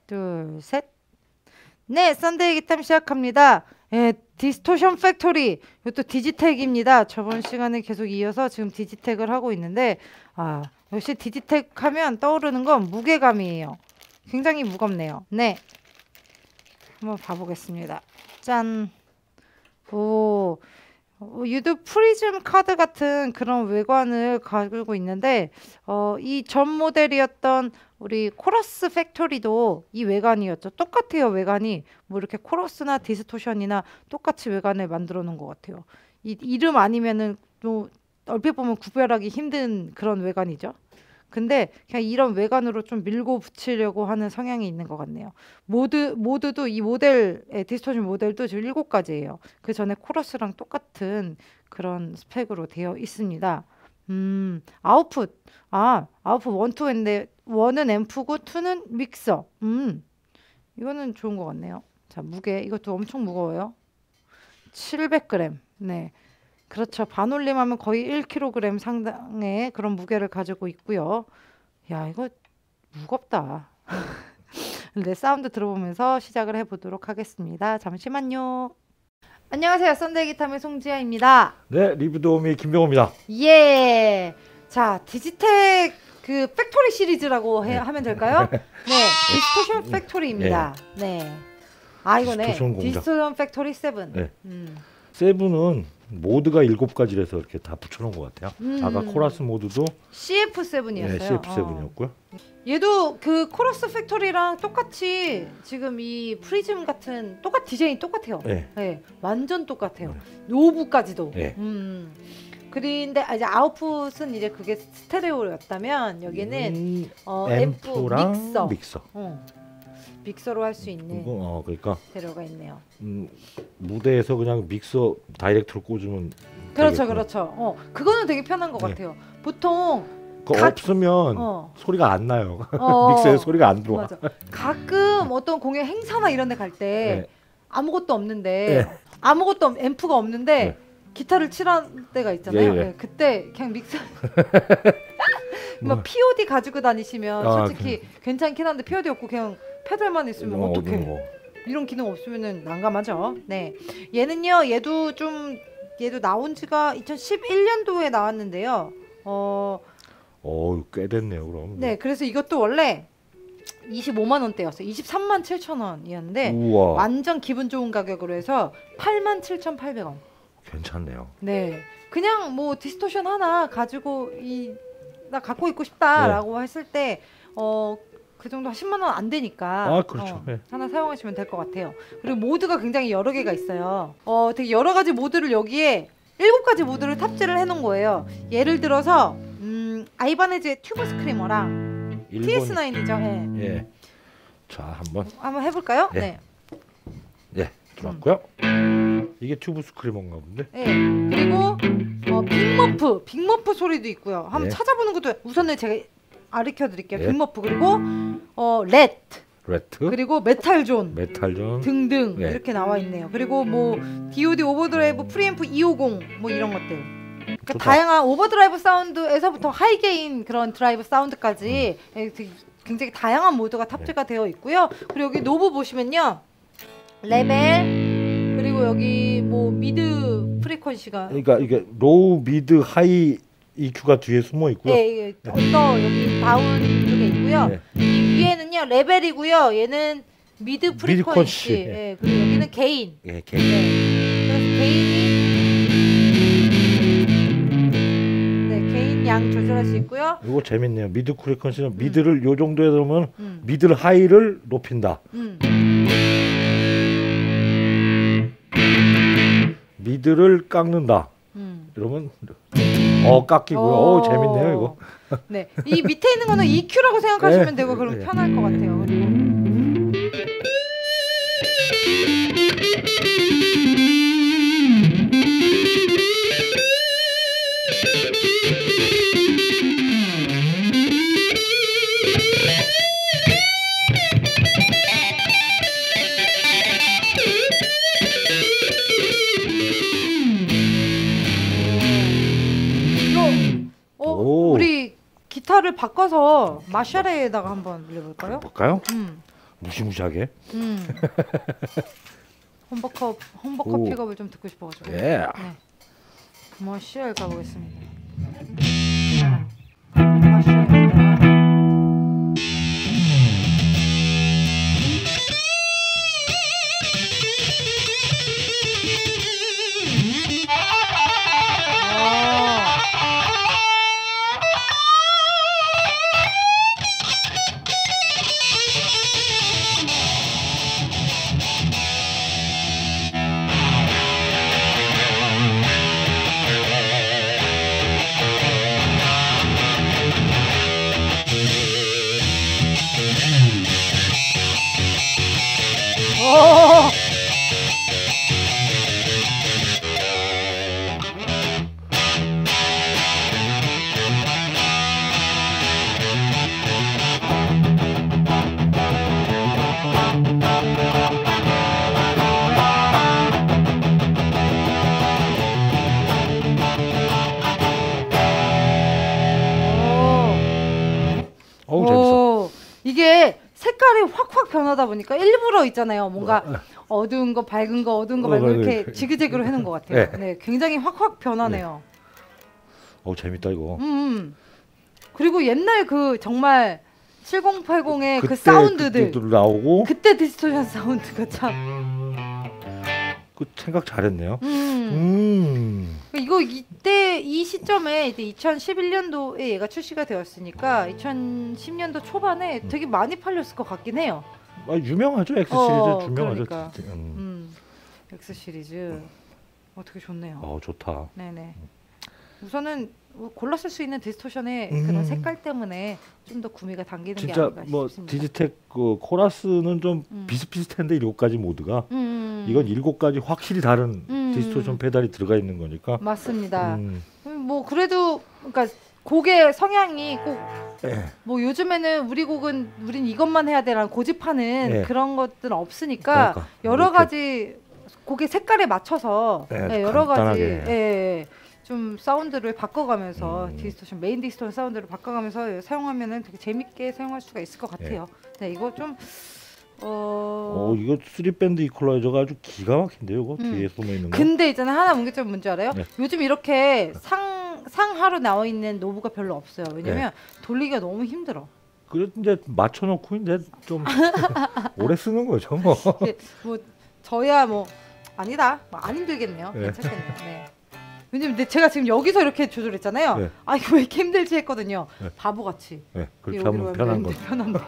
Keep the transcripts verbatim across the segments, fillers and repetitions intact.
둘, 셋. 네, 썬데이 기탐 시작합니다. 예, 디스토션 팩토리. 이것도 디지텍입니다. 저번 시간에 계속 이어서 지금 디지텍을 하고 있는데, 아, 역시 디지텍 하면 떠오르는 건 무게감이에요. 굉장히 무겁네요. 네. 한번 봐보겠습니다. 짠. 오. 유드 프리즘 카드 같은 그런 외관을 가지고 있는데 어, 이 전 모델이었던 우리 코러스 팩토리도 이 외관이었죠. 똑같아요. 외관이 뭐 이렇게 코러스나 디스토션이나 똑같이 외관을 만들어 놓은 것 같아요. 이 이름 아니면은 또 얼핏 보면 구별하기 힘든 그런 외관이죠. 근데 그냥 이런 외관으로 좀 밀고 붙이려고 하는 성향이 있는 것 같네요. 모드, 모드도 이 모델의 디스토션 모델도 지금 일곱 가지예요. 그 전에 코러스랑 똑같은 그런 스펙으로 되어 있습니다. 음, 아웃풋. 아, 아웃풋 원, 투인데 원은 앰프고 투는 믹서. 음, 이거는 좋은 것 같네요. 자, 무게. 이것도 엄청 무거워요. 칠백 그램. 네. 그렇죠. 반올림하면 거의 일 킬로그램 상당의 그런 무게를 가지고 있고요. 야, 이거 무겁다. 근데 사운드 들어보면서 시작을 해보도록 하겠습니다. 잠시만요. 안녕하세요. 썬데이 기탐의 송지아입니다. 네, 리뷰 도우미 김병호입니다. 예. 자, 디지텍 그 팩토리 시리즈라고 해, 네. 하면 될까요? 네, 디스토션 팩토리입니다. 네. 네. 아, 이거네. 디스토션 공장. 디스토션 팩토리 세븐. 네. 음. 세븐은 모드가 일곱 가지라서 이렇게 다 붙여놓은 것 같아요. 음. 아까 코러스 모드도 씨에프 세븐이었어요. 네, 씨에프 세븐이었고요. 어. 얘도 그 코러스 팩토리랑 똑같이 지금 이 프리즘 같은 똑같 디자인 똑같아요. 네. 네, 완전 똑같아요. 네. 노브까지도. 네. 음. 그런데 이제 아웃풋은 이제 그게 스테레오였다면 여기는 음, 어, 앰프 앰프랑 믹서. 믹서. 어. 믹서로 할 수 있는 그거, 어, 그러니까 스테레오가 있네요. 음, 무대에서 그냥 믹서 다이렉트로 꽂으면 그렇죠, 되겠구나. 그렇죠. 어, 그거는 되게 편한 것 네. 같아요. 보통 그거 각- 없으면 어. 소리가 안 나요. 어. 믹서에 소리가 안 들어와. 맞아. 가끔 어떤 공연 행사나 이런 데 갈 때 네. 아무것도 없는데 네. 아무것도 없, 앰프가 없는데 네. 기타를 칠할 때가 있잖아요. 예, 예. 네, 그때 그냥 믹서 뭐. 뭐 피오디 가지고 다니시면 아, 솔직히 괜찮긴 한데 피오디 없고 그냥 페달만 있으면 어, 어떡해. 뭐. 이런 기능 없으면은 난감하죠. 네. 얘는요. 얘도 좀 얘도 나온 지가 이천십일 년도에 나왔는데요. 어, 어, 꽤 됐네요, 그럼. 네. 그래서 이것도 원래 이십오만 원대였어요. 이십삼만 칠천 원이었는데 우와. 완전 기분 좋은 가격으로 해서 팔만 칠천팔백 원. 괜찮네요. 네. 그냥 뭐 디스토션 하나 가지고 이 나 갖고 있고 싶다라고 했을 때 어 그 정도 십만 원 안 되니까 아, 그렇죠. 어, 네. 하나 사용하시면 될 것 같아요. 그리고 모드가 굉장히 여러 개가 있어요. 어 되게 여러 가지 모드를 여기에 일곱 가지 모드를 탑재를 해놓은 거예요. 예를 들어서 음 아이바네즈의 튜브 스크리머랑 일본- 티에스 나인이죠. 예. 예. 자, 한번 한번 해볼까요? 예. 네. 예, 들어왔고요. 이게 튜브 스크리머인가 본데. 예. 그리고 어, 빅머프, 빅머프 소리도 있고요. 한번 네. 찾아보는 것도 우선은 제가 가르쳐 드릴게요. 네. 빅머프 그리고 어, 렛 레트, 그리고 메탈존 메탈전. 등등 네. 이렇게 나와 있네요. 그리고 뭐 디오디 오버드라이브 프리앰프 이백오십 뭐 이런 것들. 그러니까 좋다. 다양한 오버드라이브 사운드에서부터 하이게인 그런 드라이브 사운드까지 예, 되게 굉장히 다양한 모드가 탑재가 되어 있고요. 그리고 여기 노브 보시면요. 레벨 그리고 여기 뭐 미드 프리퀀시가 그러니까 이게 로우, 미드, 하이 이큐가 뒤에 숨어 있고요. 예, 예, 언더 여기 다운 쪽에 있고요. 네. 이 위에는요 레벨이고요. 얘는 미드 프리퀀시. 프리퀀시. 예, 그리고 여기는 게인. 예, 개인. 네. 그래서 게인이 네 게인 양 조절할 수 있고요. 이거 재밌네요. 미드 프리퀀시는 미드를 요 정도에 들으면 음. 미드 하이를 높인다. 음. 미드를 깎는다. 음. 이러면 어 깎이고요. 어, 재밌네요, 이거. 네, 이 밑에 있는 거는 이큐라고 생각하시면 네. 되고 그럼 네. 편할 것 같아요. 그리고 어, 오. 우리 기타를 바꿔서 마샤레에다가 한번 올려볼까요? 볼까요? 음. 무시무시하게. 음. 홈버컵 홈버컵 오. 픽업을 좀 듣고 싶어가지고. 예. 네. 머시얼 가보겠습니다. 머시얼입니다. 오! 어우 재밌어. 오, 이게 색깔이 확확 변하다 보니까 일부러 있잖아요. 뭔가 어두운 거, 밝은 거, 어두운 거, 어, 말고 맞아요. 이렇게 지그재그로 해놓은 것 같아요. 네. 네, 굉장히 확확 변하네요. 어우 재밌다 이거. 음, 음. 그리고 옛날 그 정말 칠공팔공의 그 그때, 사운드들, 그때도 나오고 그때 디스토션 사운드가 참. 그 생각 잘했네요. 음. 음. 이거 이때 이 시점에 이제 이천십일 년도에 얘가 출시가 되었으니까 이천십 년도 초반에 되게 많이 팔렸을 것 같긴 해요. 아, 유명하죠 X 시리즈. 어, 유명하죠. 그러니까. 음. 음, X 시리즈 어떻게 좋네요. 어 좋다. 네네. 우선은 뭐 골랐을 수 있는 디스토션의 음. 그런 색깔 때문에 좀 더 구미가 당기는 게 진짜 아닌가 뭐 싶습니다. 디지텍 그 코라스는 좀 음. 비슷비슷한데 일곱 가지 모드가 음, 이건 일곱 가지 확실히 다른 음. 디스토션 페달이 들어가 있는 거니까. 맞습니다. 음. 음, 뭐 그래도 그러니까 곡의 성향이 꼭 예. 뭐 요즘에는 우리 곡은 우린 이것만 해야 되라는 고집하는 네. 그런 것들은 없으니까 그러니까 여러 이렇게 가지 곡의 색깔에 맞춰서 네, 네, 여러 가지 간단하게. 예, 예, 좀 사운드를 바꿔가면서 음. 디스토션 메인 디스토션 사운드를 바꿔가면서 사용하면은 되게 재밌게 사용할 수가 있을 것 같아요. 네, 이거 좀 어. 어 이거 쓰리 밴드 이퀄라이저가 아주 기가 막힌데요. 이거 음. 뒤에 숨어 있는 거. 근데 있잖아 하나 문제점 뭔지 알아요? 네. 요즘 이렇게 상 상하로 나와 있는 노브가 별로 없어요. 왜냐면 돌리기가 너무 힘들어. 그래도 이제 맞춰놓고 이제 좀 오래 쓰는 거죠 뭐. 이게 뭐 저야 뭐 아니다 뭐 안 힘들겠네요. 네. 괜찮겠네요. 네. 왜냐면 근데 제가 지금 여기서 이렇게 조절했잖아요. 네. 아 이거 왜 이렇게 힘들지 했거든요. 네. 바보같이. 네, 그렇게 여기로 하면 하면 편한 거. 편한데.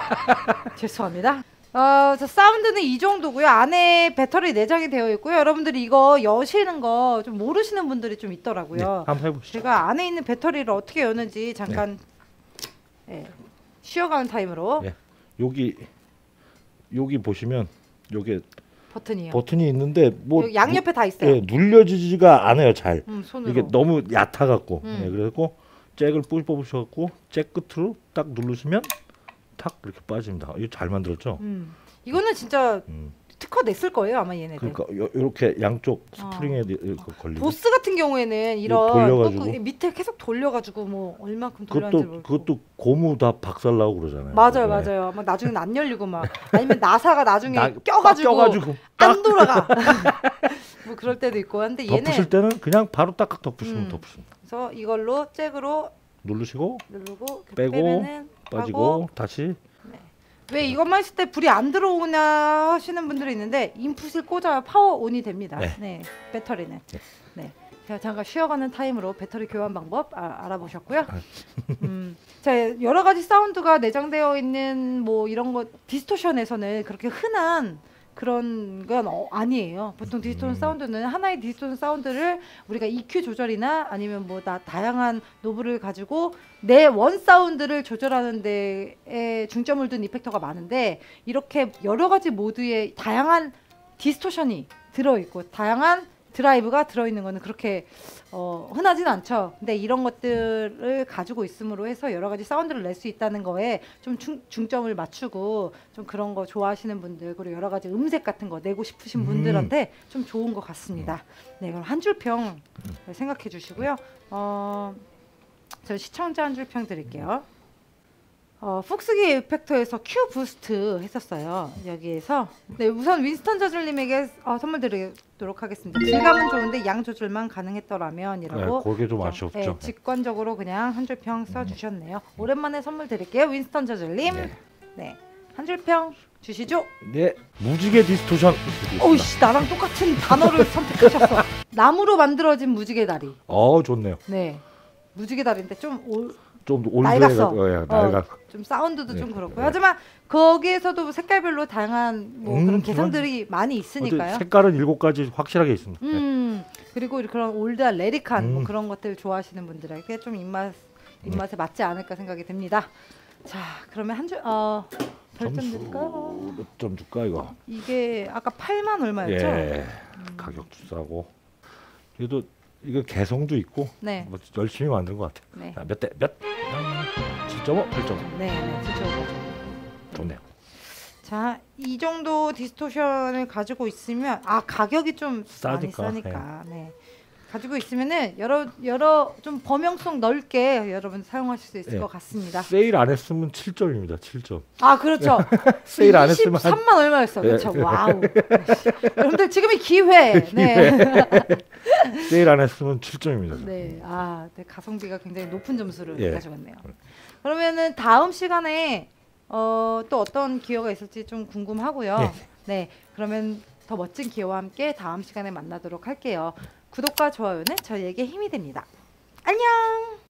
죄송합니다. 어, 저 사운드는 이 정도고요. 안에 배터리 내장이 되어 있고요. 여러분들이 이거 여시는 거 좀 모르시는 분들이 좀 네, 있더라고요. 한번 해보시죠. 제가 안에 있는 배터리를 어떻게 여는지 잠깐 예, 쉬어가는 타임으로 네. 여기 여기 보시면 요게 버튼이요. 버튼이 있는데 뭐 여기 양옆에 다 있어요. 예, 눌려지지가 않아요 잘. 음, 손으로. 이게 너무 얕아갖고. 음. 예, 그래서 잭을 뿌리 뽑으셔갖고 잭 끝으로 딱 누르시면 탁 이렇게 빠집니다. 이거 잘 만들었죠? 음. 이거는 진짜 음. 특허 냈을 거예요 아마 얘네들. 그러니까 이렇게 양쪽 어. 스프링에 이렇게 걸리고. 보스 같은 경우에는 이런 돌려가지고. 꾹꾹 밑에 계속 돌려가지고 뭐 얼마큼 돌렸는지 그것도 모르고. 그것도 고무 다 박살나고 그러잖아요. 맞아요, 네. 맞아요. 막 나중엔 안 열리고 막 아니면 나사가 나중에 나- 껴가지고, 껴가지고 안 돌아가. 뭐 그럴 때도 있고 한데 얘는 덮으실 때는 그냥 바로 딱딱 덮으시면 음. 덮으십니다. 그래서 이걸로 잭으로 누르시고 누르고 이렇게 빼고, 빼면은 빠지고 하고, 다시 왜 이것만 있을 때 불이 안 들어오나 하시는 분들이 있는데 인풋을 꽂아야 파워 온이 됩니다. 네, 네. 배터리는. 네. 네. 제가 잠깐 쉬어가는 타임으로 배터리 교환 방법 아, 알아보셨고요. 음, 자 여러 가지 사운드가 내장되어 있는 뭐 이런 거 디스토션에서는 그렇게 흔한 그런 건 어, 아니에요. 보통 디스토션 음. 사운드는 하나의 디스토션 사운드를 우리가 이큐 조절이나 아니면 뭐 다, 다양한 노브를 가지고 내 원 사운드를 조절하는 데에 중점을 둔 이펙터가 많은데 이렇게 여러 가지 모드의 다양한 디스토션이 들어있고 다양한 드라이브가 들어있는 거는 그렇게 어, 흔하진 않죠. 근데 이런 것들을 가지고 있음으로 해서 여러 가지 사운드를 낼 수 있다는 거에 좀 중, 중점을 맞추고 좀 그런 거 좋아하시는 분들 그리고 여러 가지 음색 같은 거 내고 싶으신 음. 분들한테 좀 좋은 것 같습니다. 네, 그럼 한 줄 평 생각해 주시고요. 어, 저 시청자 한 줄 평 드릴게요. 어, 폭스기 이펙터에서 Q 부스트 했었어요. 여기에서 네, 우선 윈스턴 저질님에게 어, 선물 드리도록 하겠습니다. 질감은 좋은데 양 조절만 가능했더라면이라고. 네, 그게 좀 그냥, 아쉬웠죠. 네, 직관적으로 그냥 한 줄 평 써주셨네요. 오랜만에 선물 드릴게요. 윈스턴 저질님. 네. 네, 한 줄 평 주시죠. 네, 무지개 디스토션. 오이씨, 나랑 똑같은 단어를 선택하셨어. 나무로 만들어진 무지개 다리. 어, 좋네요. 네, 무지개 다리인데 좀 올, 좀 낡았어. 올드해, 어, 낡아. 좀 사운드도 네, 좀 그렇고 네. 하지만 거기에서도 색깔별로 다양한 뭐 음, 그런 그건- 개성들이 많이 있으니까요. 색깔은 일곱 가지 확실하게 있습니다. 네. 음 그리고 그런 올드한 레릭한 뭐 음. 그런 것들 좋아하시는 분들에게 좀 입맛 입맛에 맞지 않을까 생각이 듭니다. 자, 그러면 한 줄 어 별점 드릴까요? 몇 점 줄까 이거? 이게 아까 팔만 얼마였죠? 예, 가격도 싸고. 그래도 이거 개성도 있고 네. 뭐 열심히 만든 것 같아요. 네. 자, 몇 대 몇? 칠 점 오, 팔 점 오. 네, 네, 진짜 좋네요. 자, 이 정도 디스토션을 가지고 있으면 아 가격이 좀 싸니까, 많이 싸니까 네. 가지고 있으면은 여러 여러 좀 범용성 넓게 여러분 사용하실 수 있을 예. 것 같습니다. 세일 안 했으면 칠 점입니다. 칠 점. 아 그렇죠. 세일 안 했으면 한- 이십삼만 얼마였어. 예. 그렇죠. 와우. 여러분들 지금이 기회. 네. 세일 안 했으면 칠 점입니다. 네. 아, 네, 가성비가 굉장히 높은 점수를 예. 가져갔네요. 그러면은 다음 시간에 어, 또 어떤 기여가 있을지 좀 궁금하고요. 예. 네. 그러면 더 멋진 기여와 함께 다음 시간에 만나도록 할게요. 구독과 좋아요는 저희에게 힘이 됩니다. 안녕.